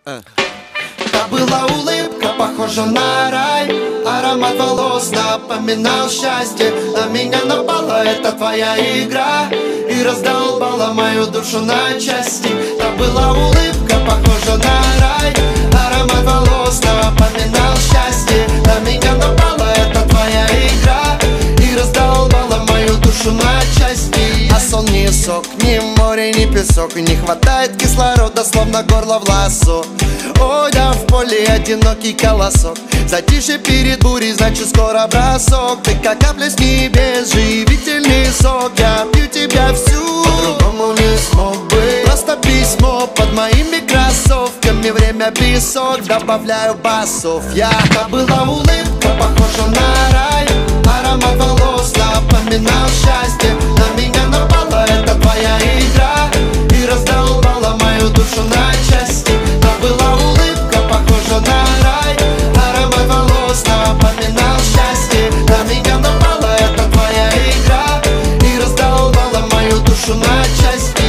Та была улыбка, похожа на рай. Аромат волос напоминал счастье. На меня напала эта твоя игра и раздолбала мою душу на части. Та была улыбка, похожа на рай. Аромат волос напоминал счастье. На меня напала эта твоя игра и раздолбала мою душу на части. А сон не сок, ни море, ни песок. Не хватает кислорода, словно горло в лассо. Ой, да в поле одинокий колосок. Затишье перед бурей, значит скоро бросок. Ты как капля с небес, живительный сок. Я пью тебя всю, по-другому не смог бы. Просто письмо под моими кроссовками. Время песок, добавляю басов. Та была улыбка, похожа на рай. Аромат волос напоминал счастье. На меня напала эта твоя игра и раздолбала мою душу на части. Та была улыбка, похожа на рай. Аромат волос напоминал счастье. На меня напала эта твоя игра и раздолбала мою душу на части.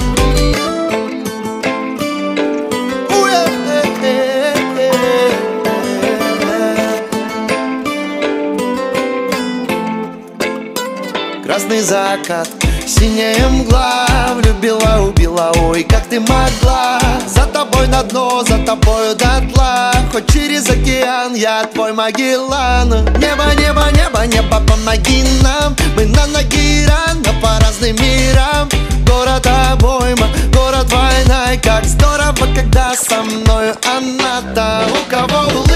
Красный закат, синяя мгла. Влюбила, убила, ой, как ты могла. За тобой на дно, за тобою дотла. Хоть через океан, я твой Магеллан. Небо, небо, небо, небо, помоги нам. Мы на ноги рано по разным мирам. Город обойма, город война. И как здорово, когда со мною она. Там у кого